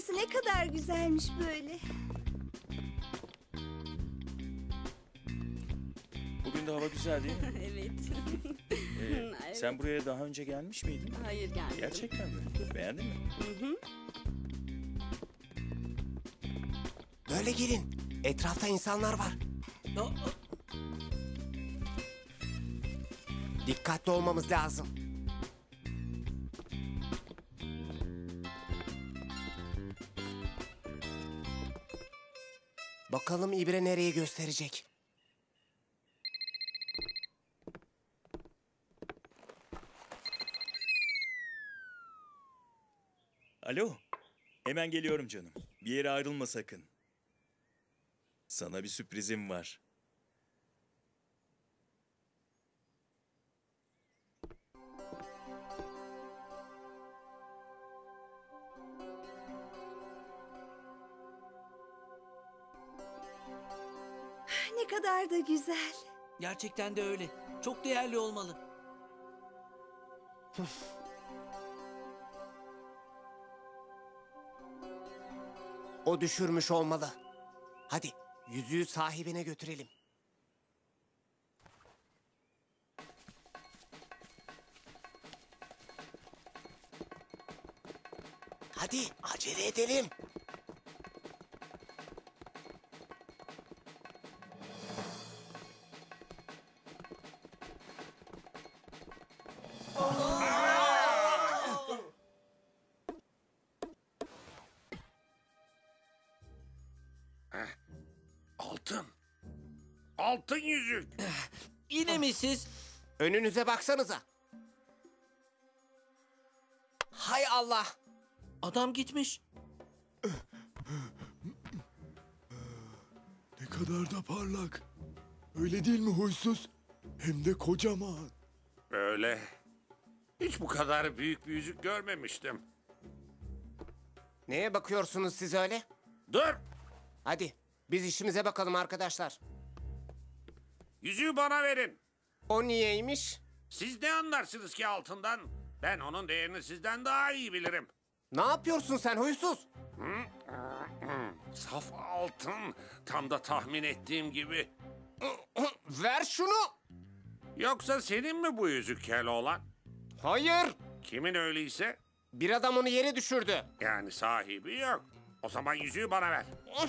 Burası ne kadar güzelmiş böyle. Bugün de hava güzel değil mi? Evet. Evet. Sen buraya daha önce gelmiş miydin? Hayır, gelmedim. Gerçekten mi? Beğendin mi? Böyle gelin. Etrafta insanlar var. Dikkatli olmamız lazım. Bakalım İbre nereye gösterecek? Alo. Hemen geliyorum canım. Bir yere ayrılma sakın. Sana bir sürprizim var. Ne kadar da güzel. Gerçekten de öyle. Çok değerli olmalı. O düşürmüş olmalı. Hadi yüzüğü sahibine götürelim. Hadi acele edelim. Altın. Altın yüzük. Yine mi siz? Önünüze baksanıza. Hay Allah. Adam gitmiş. Ne kadar da parlak. Öyle değil mi huysuz? Hem de kocaman. Öyle. Hiç bu kadar büyük bir yüzük görmemiştim. Neye bakıyorsunuz siz öyle? Dur. Hadi biz işimize bakalım arkadaşlar. Yüzüğü bana verin. O niyeymiş? Siz ne anlarsınız ki altından? Ben onun değerini sizden daha iyi bilirim. Ne yapıyorsun sen huysuz? Saf altın. Tam da tahmin ettiğim gibi. Ver şunu. Yoksa senin mi bu yüzük Keloğlan? Hayır. Kimin öyleyse? Bir adam onu yere düşürdü. Yani sahibi yok. O zaman yüzüğü bana ver.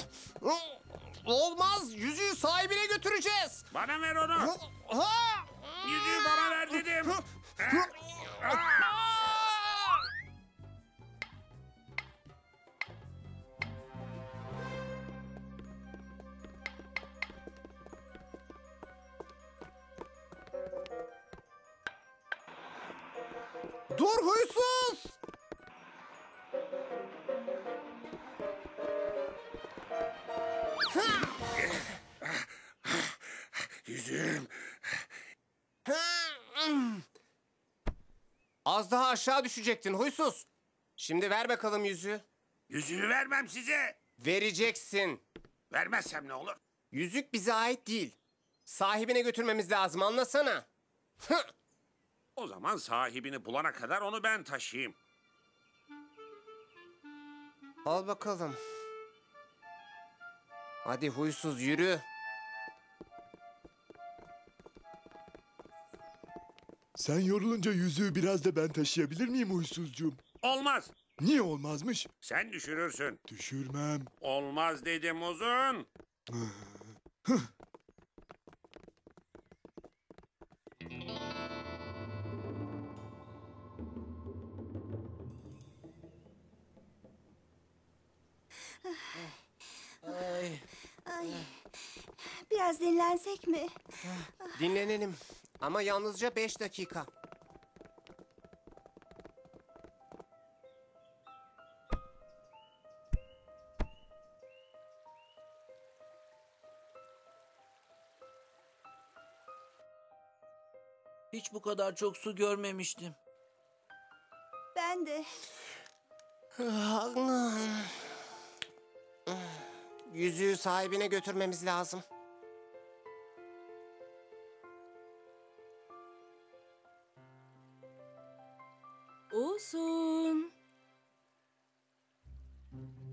Olmaz. Yüzüğü sahibine götüreceğiz. Bana ver onu. Yüzüğü bana ver dedim. Dur huysuz. Yüzüğüm. Az daha aşağı düşecektin huysuz. Şimdi ver bakalım yüzüğü. Yüzüğü vermem size. Vereceksin. Vermezsem ne olur? Yüzük bize ait değil. Sahibine götürmemiz lazım, anlasana. O zaman sahibini bulana kadar onu ben taşıyayım. Al bakalım. Hadi huysuz yürü. Sen yorulunca yüzüğü biraz da ben taşıyabilir miyim huysuzcuğum? Olmaz. Niye olmazmış? Sen düşürürsün. Düşürmem. Olmaz dedim uzun. Ay. Biraz dinlensek mi? Dinlenelim. Ama yalnızca 5 dakika. Hiç bu kadar çok su görmemiştim. Ben de. Yüzüğü sahibine götürmemiz lazım. Uzun.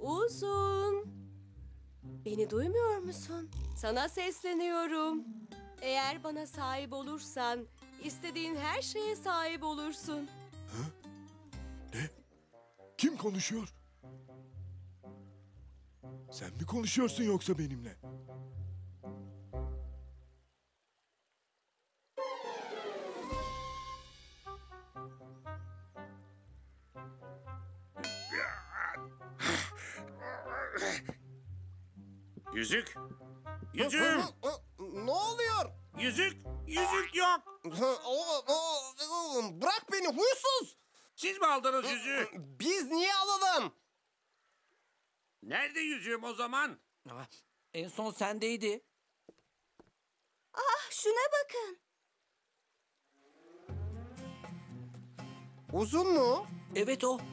Uzun. Beni duymuyor musun? Sana sesleniyorum. Eğer bana sahip olursan istediğin her şeye sahip olursun. Ne? Kim konuşuyor? Sen mi konuşuyorsun yoksa benimle? Yüzük. Yüzüğüm. Ne oluyor? Yüzük. Yüzük yok. Bırak beni huysuz. Siz mi aldınız yüzüğü? Biz niye alalım? Nerede yüzüğüm o zaman? Ah, en son sendeydi. Ah, şuna bakın. Uzun mu? Evet o.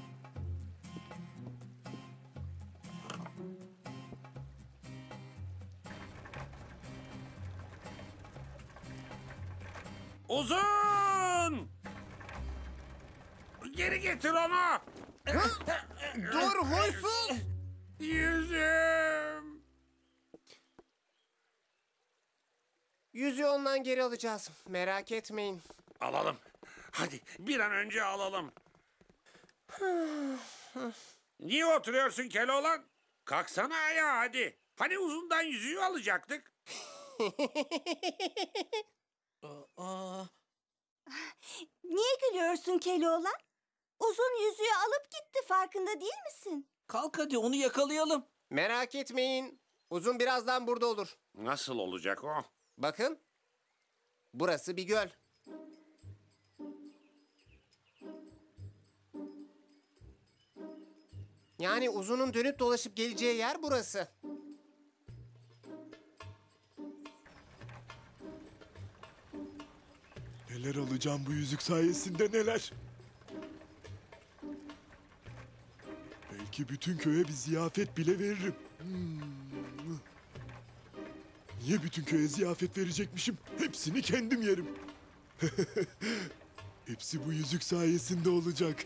Uzun! Geri getir onu. Dur huysuz. Yüzüğüm. Yüzüğü ondan geri alacağız. Merak etmeyin. Alalım. Hadi bir an önce alalım. Niye oturuyorsun Keloğlan? Kalksana ayağa hadi. Hani uzundan yüzüğü alacaktık. Aa, Niye gülüyorsun Keloğlan? Uzun yüzüğü alıp gitti, farkında değil misin? kalk hadi onu yakalayalım. Merak etmeyin. Uzun birazdan burada olur. Nasıl olacak o? Bakın. Burası bir göl. Yani uzunun dönüp dolaşıp geleceği yer burası. Neler alacağım bu yüzük sayesinde neler? Belki bütün köye bir ziyafet bile veririm. Niye bütün köye ziyafet verecekmişim? Hepsini kendim yerim. Hepsi bu yüzük sayesinde olacak.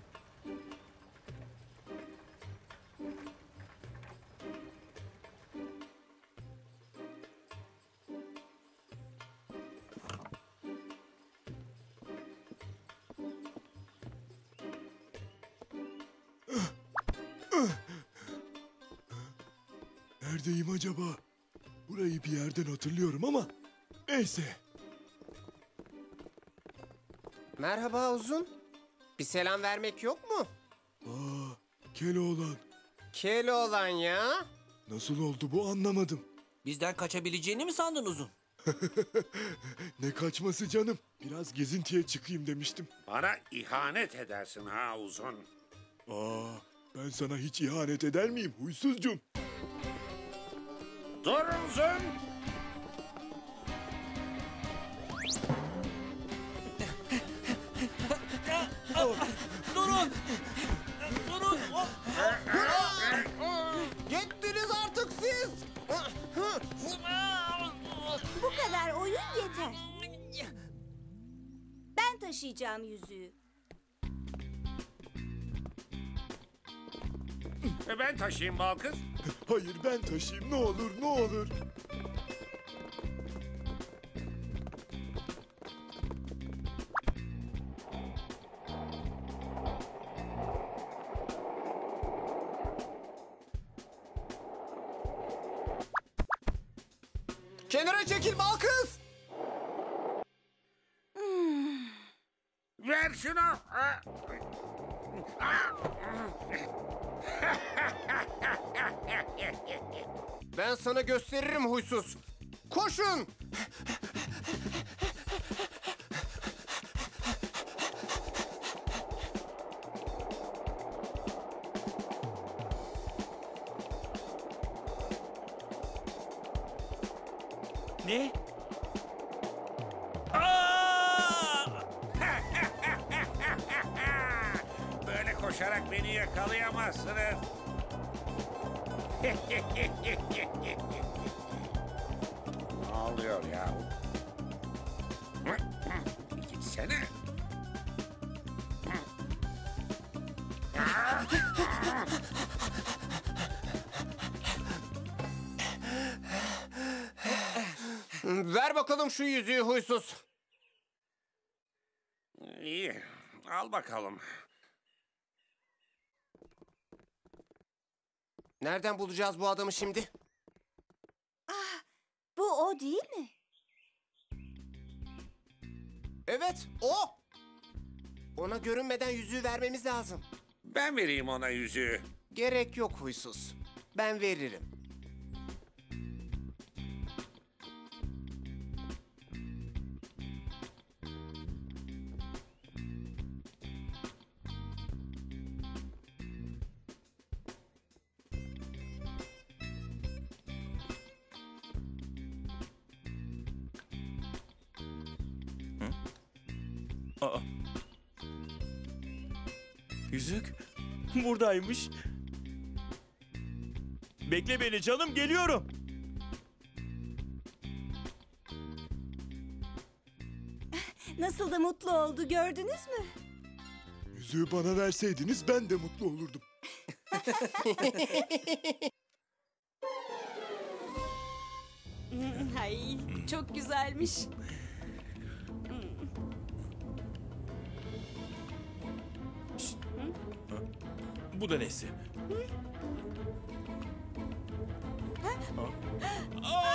Neredeyim acaba? Burayı bir yerden hatırlıyorum ama neyse. Merhaba Uzun. Bir selam vermek yok mu? Aa, Keloğlan. Keloğlan ya. Nasıl oldu bu anlamadım. Bizden kaçabileceğini mi sandın Uzun? Ne kaçması canım. Biraz gezintiye çıkayım demiştim. Bana ihanet edersin ha uzun. Aa, ben sana hiç ihanet eder miyim huysuzcum? Dur uzun. Durun! Durun! Gittiniz artık siz. Bu kadar oyun yeter. Ben taşıyacağım yüzüğü. Ben taşıyayım Balkız. Hayır ben taşıyayım ne olur ne olur. Kenara çekil bal kız. Ver şunu. Ben sana gösteririm huysuz. Koşun. Ne? Aa! Böyle koşarak beni yakalayamazsınız. Ne oluyor ya? Gitsene. Ver bakalım şu yüzüğü huysuz. İyi, al bakalım. Nereden bulacağız bu adamı şimdi? Bu o değil mi? Evet, o. Ona görünmeden yüzüğü vermemiz lazım. Ben vereyim ona yüzüğü. Gerek yok huysuz. Ben veririm. Aa. Yüzük buradaymış. Bekle beni canım, geliyorum. Nasıl da mutlu oldu, gördünüz mü? Yüzüğü bana verseydiniz ben de mutlu olurdum. Ay, çok güzelmiş. Bu da nesi? Aa!